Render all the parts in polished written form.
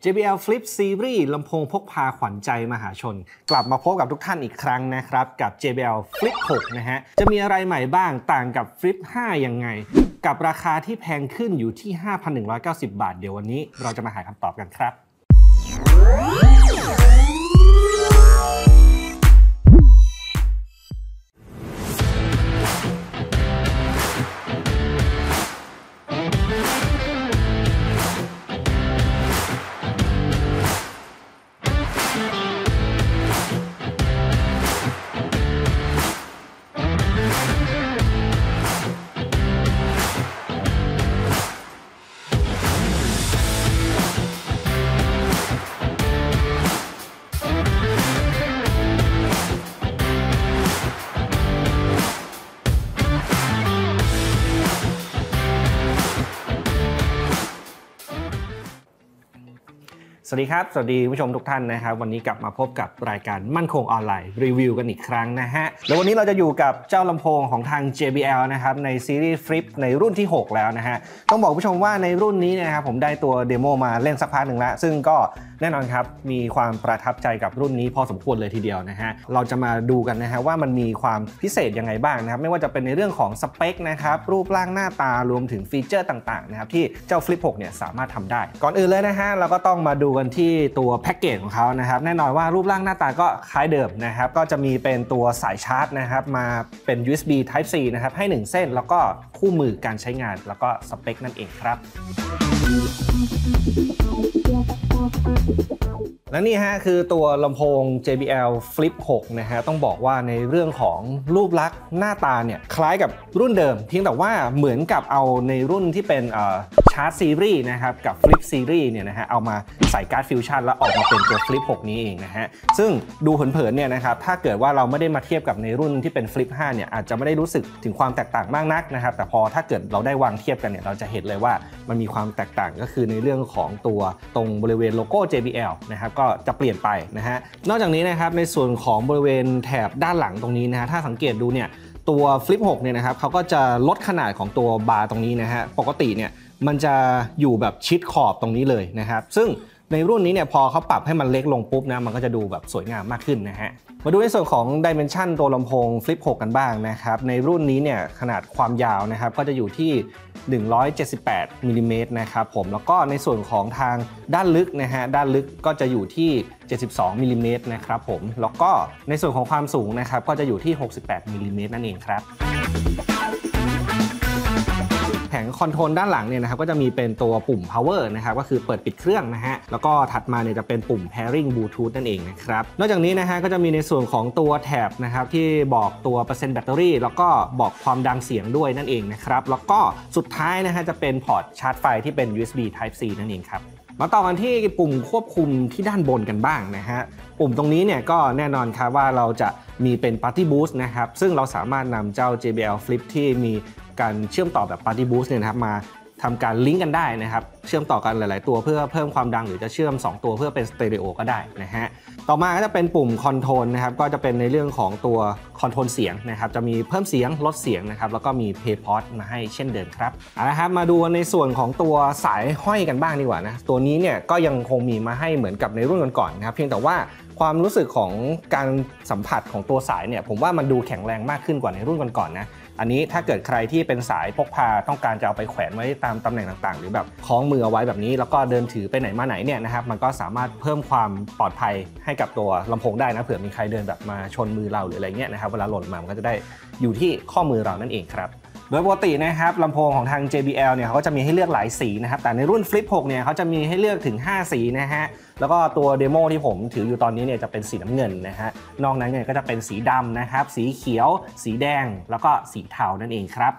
JBL Flip Series ลำโพงพกพาขวัญใจมหาชนกลับมาพบกับทุกท่านอีกครั้งนะครับกับ JBL Flip 6 นะฮะจะมีอะไรใหม่บ้างต่างกับ Flip 5 ยังไงกับราคาที่แพงขึ้นอยู่ที่ 5,190 บาทเดี๋ยววันนี้เราจะมาหาคำตอบกันครับสวัสดีครับสวัสดีผู้ชมทุกท่านนะครับวันนี้กลับมาพบกับรายการมั่นคงออนไลน์รีวิวกันอีกครั้งนะฮะแล้ววันนี้เราจะอยู่กับเจ้าลำโพงของทาง JBL นะครับในซีรีส์ Flip ในรุ่นที่ 6 แล้วนะฮะต้องบอกผู้ชมว่าในรุ่นนี้นะครับผมได้ตัวเดโมมาเล่นสักพักหนึ่งแล้วซึ่งก็แน่นอนครับมีความประทับใจกับรุ่นนี้พอสมควรเลยทีเดียวนะฮะเราจะมาดูกันนะฮะว่ามันมีความพิเศษยังไงบ้างนะครับไม่ว่าจะเป็นในเรื่องของสเปคนะครับรูปร่างหน้าตารวมถึงฟีเจอร์ต่างๆนะครับที่เจ้า Flip 6 เนี่ยสามารถทำได้ก่อนอื่นเลยนะฮะเราก็ต้องมาดูกันที่ตัวแพ็กเกจของเขานะครับแน่นอนว่ารูปร่างหน้าตาก็คล้ายเดิมนะครับก็จะมีเป็นตัวสายชาร์จนะครับมาเป็น USB Type C นะครับให้1เส้นแล้วก็คู่มือการใช้งานแล้วก็สเปคนั่นเองครับและนี่ฮะคือตัวลำโพง JBL Flip 6 นะฮะต้องบอกว่าในเรื่องของรูปลักษณ์หน้าตาเนี่ยคล้ายกับรุ่นเดิมเพียงแต่ว่าเหมือนกับเอาในรุ่นที่เป็นชาร์จซีรีส์นะครับกับ Flip Series เนี่ยนะฮะเอามาใส่การ์ดฟิวชั่นแล้วออกมาเป็นตัว Flip 6 นี้เองนะฮะซึ่งดูเผินๆเนี่ยนะครับถ้าเกิดว่าเราไม่ได้มาเทียบกับในรุ่นที่เป็น Flip 5 เนี่ยอาจจะไม่ได้รู้สึกถึงความแตกต่างมากนักนะครับแต่พอถ้าเกิดเราได้วางเทียบกันเนี่ยเราจะเห็นเลยว่ามันมีความแตกต่างก็คือในเรื่องของตัวตรงบริเวณโลโก้ JBL นะครับก็จะเปลี่ยนไปนะฮะนอกจากนี้นะครับในส่วนของบริเวณแถบด้านหลังตรงนี้นะฮะถ้าสังเกตดูเนี่ยตัว Flip 6 เนี่ยนะครับเขาก็จะลดขนาดของตัวบาร์ตรงนี้นะฮะปกติเนี่ยมันจะอยู่แบบชิดขอบตรงนี้เลยนะครับซึ่งในรุ่นนี้เนี่ยพอเขาปรับให้มันเล็กลงปุ๊บนะมันก็จะดูแบบสวยงามมากขึ้นนะฮะมาดูในส่วนของ Dimension ตัวลำโพง Flip 6 กันบ้างนะครับในรุ่นนี้เนี่ยขนาดความยาวนะครับก็จะอยู่ที่178มิลลิเมตรนะครับผมแล้วก็ในส่วนของทางด้านลึกนะฮะด้านลึกก็จะอยู่ที่72มิลลิเมตรนะครับผมแล้วก็ในส่วนของความสูงนะครับก็จะอยู่ที่68มิลลิเมตรนั่นเองครับแผงคอนโทรลด้านหลังเนี่ยนะครับก็จะมีเป็นตัวปุ่ม power นะครับก็คือเปิดปิดเครื่องนะฮะแล้วก็ถัดมาเนี่ยจะเป็นปุ่ม pairing bluetooth นั่นเองนะครับนอกจากนี้นะฮะก็จะมีในส่วนของตัวแถบนะครับที่บอกตัวเปอร์เซ็นต์แบตเตอรี่แล้วก็บอกความดังเสียงด้วยนั่นเองนะครับแล้วก็สุดท้ายนะฮะจะเป็นพอร์ตชาร์จไฟที่เป็น USB Type C นั่นเองครับมาต่อกันที่ปุ่มควบคุมที่ด้านบนกันบ้างนะฮะปุ่มตรงนี้เนี่ยก็แน่นอนครับว่าเราจะมีเป็น Party Boost นะครับซึ่งเราสามารถนำเจ้า JBL Flip ที่มีการเชื่อมต่อแบบ Party Boost เนี่ยนะครับมาทำการลิงก์กันได้นะครับเชื่อมต่อกันหลายๆตัวเพื่อเพิ่มความดังหรือจะเชื่อม2ตัวเพื่อเป็นสเตอริโอก็ได้นะฮะต่อมาก็จะเป็นปุ่มคอนโทรลนะครับก็จะเป็นในเรื่องของตัวคอนโทรลเสียงนะครับจะมีเพิ่มเสียงลดเสียงนะครับแล้วก็มีเพย์พอตมาให้เช่นเดิมครับเอาละครับมาดูในส่วนของตัวสายห้อยกันบ้างดีกว่านะตัวนี้เนี่ยก็ยังคงมีมาให้เหมือนกับในรุ่นก่อนๆนะครับเพียงแต่ว่าความรู้สึกของการสัมผัสของตัวสายเนี่ยผมว่ามันดูแข็งแรงมากขึ้นกว่าในรุ่นก่อนๆนะอันนี้ถ้าเกิดใครที่เป็นสายพกพาต้องการจะเอาไปแขวนไว้ตามตำแหน่งต่างๆหรือแบบคล้องมือเอาไว้แบบนี้แล้วก็เดินถือไปไหนมาไหนเนี่ยนะครับมันก็สามารถเพิ่มความปลอดภัยให้กับตัวลำโพงได้นะเผื่อมีใครเดินแบบมาชนมือเราหรืออะไรเงี้ยนะครับเวลาหล่นมามันก็จะได้อยู่ที่ข้อมือเรานั่นเองครับโดยปกตินะครับลำโพงของทาง JBL เนี่ยเขาก็จะมีให้เลือกหลายสีนะครับแต่ในรุ่น Flip 6 เนี่ยเขาจะมีให้เลือกถึง5สีนะฮะแล้วก็ตัวเดโมที่ผมถืออยู่ตอนนี้เนี่ยจะเป็นสีน้ำเงินนะฮะนอกนั้นเนี่ยก็จะเป็นสีดำนะครับสีเขียวสีแดงแล้วก็สีเทานั่นเองครับ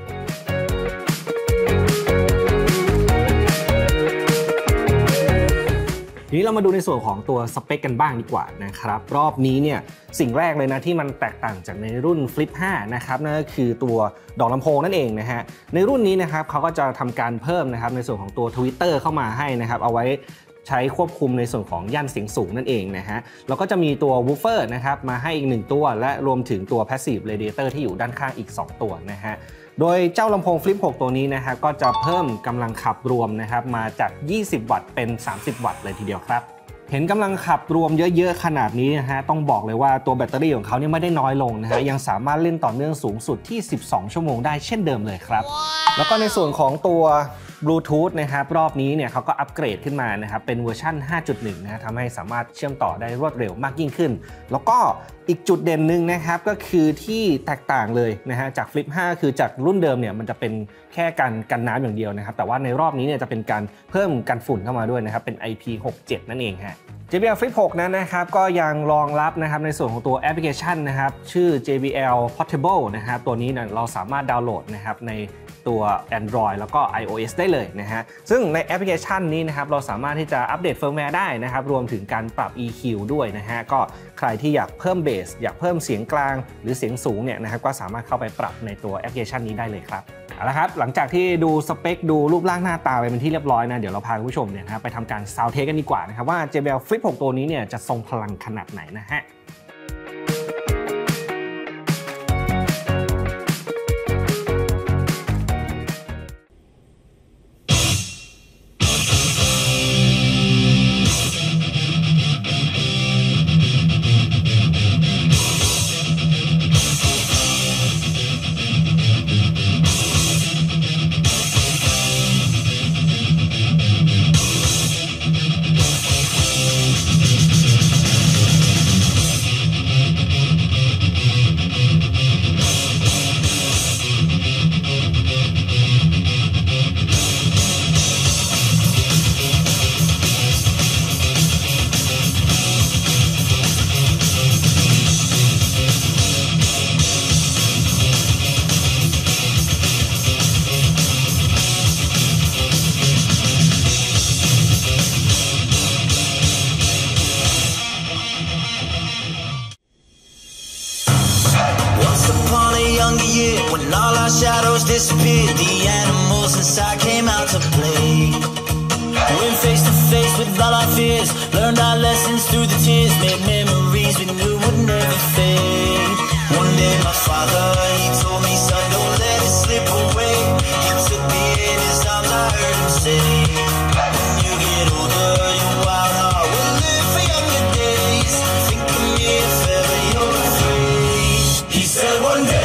ทีนี้เรามาดูในส่วนของตัวสเปคกันบ้างดีกว่านะครับรอบนี้เนี่ยสิ่งแรกเลยนะที่มันแตกต่างจากในรุ่น Flip 5 นะครับนั่นก็คือตัวดอกลำโพงนั่นเองนะฮะในรุ่นนี้นะครับเขาก็จะทำการเพิ่มนะครับในส่วนของตัว Tweeter เข้ามาให้นะครับเอาไว้ใช้ควบคุมในส่วนของย่านเสียงสูงนั่นเองนะฮะแล้วก็จะมีตัว Woofer นะครับมาให้อีก1ตัวและรวมถึงตัว Passive Radiator ที่อยู่ด้านข้างอีก2ตัวนะฮะโดยเจ้าลำโพง Flip 6 ตัวนี้นะครับก็จะเพิ่มกำลังขับรวมนะครับมาจาก20 วัตต์เป็น30 วัตต์เลยทีเดียวครับเห็นกำลังขับรวมเยอะๆขนาดนี้นะฮะต้องบอกเลยว่าตัวแบตเตอรี่ของเขาเนี่ยไม่ได้น้อยลงนะฮะยังสามารถเล่นต่อเนื่องสูงสุดที่12 ชั่วโมงได้เช่นเดิมเลยครับแล้วก็ในส่วนของตัวบลูทูธนะครับรอบนี้เนี่ยเขาก็อัปเกรดขึ้นมานะครับเป็นเวอร์ชัน 5.1 นะทำให้สามารถเชื่อมต่อได้รวดเร็วมากยิ่งขึ้นแล้วก็อีกจุดเด่นหนึ่งนะครับก็คือที่แตกต่างเลยนะฮะจาก Flip 5 คือจากรุ่นเดิมเนี่ยมันจะเป็นแค่กันน้ำอย่างเดียวนะครับแต่ว่าในรอบนี้เนี่ยจะเป็นการเพิ่มกันฝุ่นเข้ามาด้วยนะครับเป็น IP67 นั่นเองฮะ JBL Flip 6 นั้นนะครับก็ยังรองรับนะครับในส่วนของตัวแอปพลิเคชันนะครับชื่อ JBL Portable นะครับตัวนี้เนี่ยเราสามารถดาวน์โหลดนะครับในตัว Android แล้วก็ iOS ได้เลยนะฮะซึ่งในแอปพลิเคชันนี้นะครับเราสามารถที่จะอัปเดตเฟิร์มแวร์ได้นะครับรวมถึงการปรับ EQ ด้วยนะฮะก็ใครที่อยากเพิ่มเบสอยากเพิ่มเสียงกลางหรือเสียงสูงเนี่ยนะครับก็สามารถเข้าไปปรับในตัวแอปพลิเคชันนี้ได้เลยครับเอาละครับหลังจากที่ดูสเปคดูรูปร่างหน้าตาไปเป็นที่เรียบร้อยนะเดี๋ยวเราพาคุณผู้ชมเนี่ยนะไปทำการซาวด์เทสกันดีกว่านะครับว่า JBL Flip 6 ตัวนี้เนี่ยจะทรงพลังขนาดไหนนะฮะ When all our shadows disappeared, the animals inside came out to play. Went face to face with all our fears, learned our lessons through the tears, made memories we knew would never fade. One day my father, he told me, son, don't let it slip away. He took me in his arms, I heard him say, when you get older, your wild heart will live for younger days. Think of me if ever you're afraid. He said one day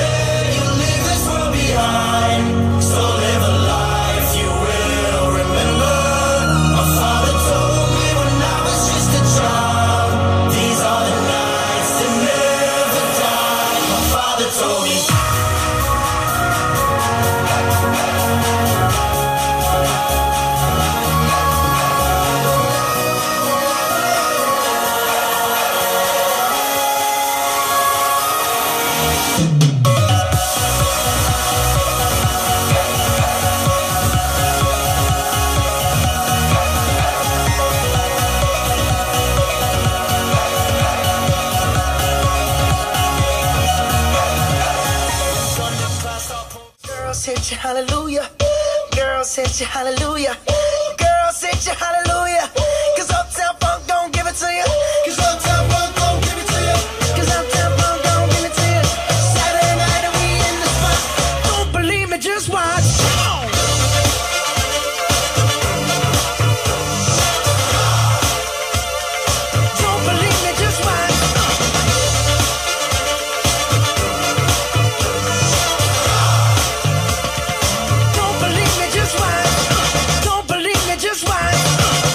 so live a life you will remember. My father told me when I was just a child, these are the nights that never die. My father told me. Hit you hallelujah, girls hit you hallelujah, girls hit you hallelujah, 'cause Uptown Funk don't give it to you, 'cause Uptown Funk don't give it to you, 'cause Uptown Funk don't give it to you. Saturday night and we in the spot, don't believe me, just watch. Don't believe me, just watch. Don't believe me, just watch.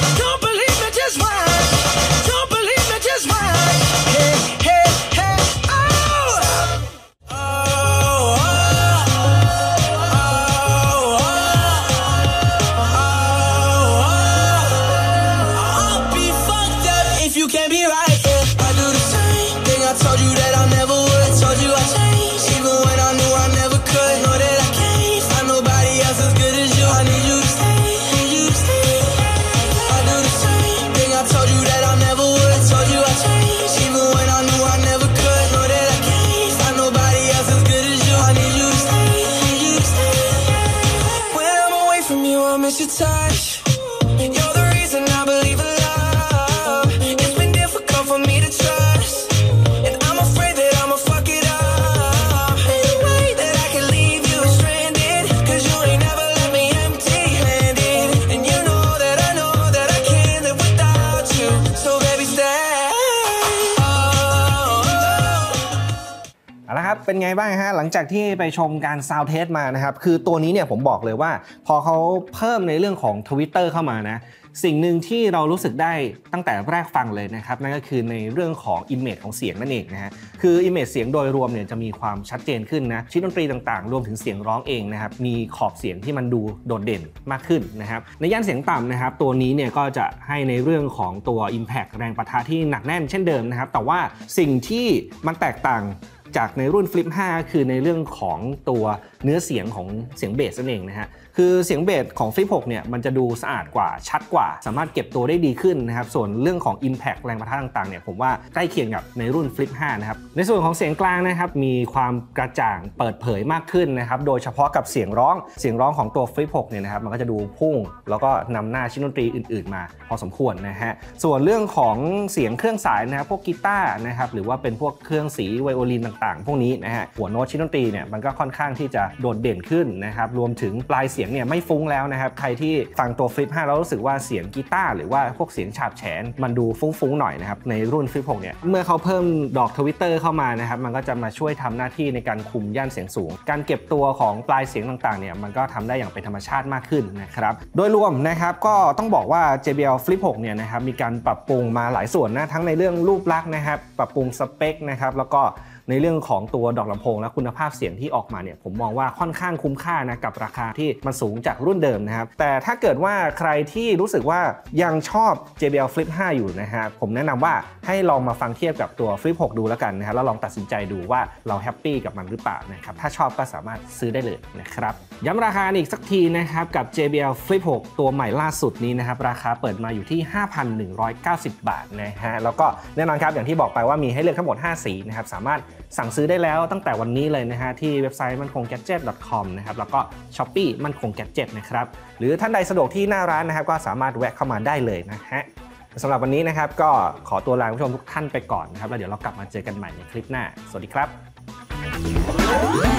เป็นไงบ้างฮะหลังจากที่ไปชมการซาวด์เทสมานะครับคือตัวนี้เนี่ยผมบอกเลยว่าพอเขาเพิ่มในเรื่องของ Twitter เข้ามานะสิ่งหนึ่งที่เรารู้สึกได้ตั้งแต่แรกฟังเลยนะครับนั่นก็คือในเรื่องของ image ของเสียงนั่นเองนะฮะคือ image เสียงโดยรวมเนี่ยจะมีความชัดเจนขึ้นนะชิ้นดนตรีต่างๆรวมถึงเสียงร้องเองนะครับมีขอบเสียงที่มันดูโดดเด่นมากขึ้นนะครับในย่านเสียงต่ำนะครับตัวนี้เนี่ยก็จะให้ในเรื่องของตัว impact แรงปะทะที่หนักแน่นเช่นเดิมนะครับแต่ว่าสิ่งที่มันแตกต่างจากในรุ่น Flip 5 คือในเรื่องของตัวเนื้อเสียงของเสียงเบสนั่นเองนะฮะคือเสียงเบสของ Flip 6 เนี่ยมันจะดูสะอาดกว่าชัดกว่าสามารถเก็บตัวได้ดีขึ้นนะครับส่วนเรื่องของ Impact แรงปะทะต่างๆเนี่ยผมว่าใกล้เคียงกับในรุ่น Flip 5 นะครับในส่วนของเสียงกลางนะครับมีความกระจ่างเปิดเผยมากขึ้นนะครับโดยเฉพาะกับเสียงร้องของตัว Flip 6 เนี่ยนะครับมันก็จะดูพุ่งแล้วก็นำหน้าชิ้นดนตรีอื่นๆมาพอสมควรนะฮะส่วนเรื่องของเสียงเครื่องสายนะครับพวกกีตาร์นะครับหรือว่าเป็นพวกเครื่องสีไวโอลินต่างๆพวกนี้นะฮะหัวโน้ตชิ้นดนตรีเนี่ยมันก็ค่อนข้างที่จะโดดเด่นขึ้นนะครับรวมถึงปลายเสียงเนี่ยไม่ฟุ้งแล้วนะครับใครที่ฟังตัว Flip 5 แล้วรู้สึกว่าเสียงกีตาร์หรือว่าพวกเสียงฉาบแฉนมันดูฟุ้งๆหน่อยนะครับในรุ่น Flip 6 เนี่ยเมื่อเขาเพิ่มดอก Twitter เข้ามานะครับมันก็จะมาช่วยทำหน้าที่ในการคุมย่านเสียงสูงการเก็บตัวของปลายเสียงต่างๆเนี่ยมันก็ทำได้อย่างเป็นธรรมชาติมากขึ้นนะครับโดยรวมนะครับก็ต้องบอกว่า JBL Flip 6 เนี่ยนะครับมีการปรับปรุงมาหลายส่วนนะทั้งในเรื่องรูปลักษณ์นะครับปรับปรุงสเปคนะครับแล้วก็ในเรื่องของตัวดอกลำโพงและคุณภาพเสียงที่ออกมาเนี่ยผมมองว่าค่อนข้างคุ้มค่านะกับราคาที่มันสูงจากรุ่นเดิมนะครับแต่ถ้าเกิดว่าใครที่รู้สึกว่ายังชอบ JBL Flip 5 อยู่นะฮะผมแนะนำว่าให้ลองมาฟังเทียบกับตัว Flip 6 ดูแล้วกันนะครับแล้วลองตัดสินใจดูว่าเราแฮปปี้กับมันหรือเปล่านะครับถ้าชอบก็สามารถซื้อได้เลยนะครับย้ำราคาอีกสักทีนะครับกับ JBL Flip 6 ตัวใหม่ล่าสุดนี้นะครับราคาเปิดมาอยู่ที่ 5,190 บาทนะฮะแล้วก็แน่นอนครับอย่างที่บอกไปว่ามีให้เลือกทั้งหมด5สีนะครับสามารถสั่งซื้อได้แล้วตั้งแต่วันนี้เลยนะฮะที่เว็บไซต์mankhonggadget.com นะครับแล้วก็ Shopee มั่นคง Gadget นะครับหรือท่านใดสะดวกที่หน้าร้านนะครับก็สามารถแวะเข้ามาได้เลยนะฮะสำหรับวันนี้นะครับก็ขอตัวลาผู้ชมทุกท่านไปก่อนนะครับแล้วเดี๋ยวเรากลับมาเจอกันใหม่ในคลิปหน้าสวัสดีครับ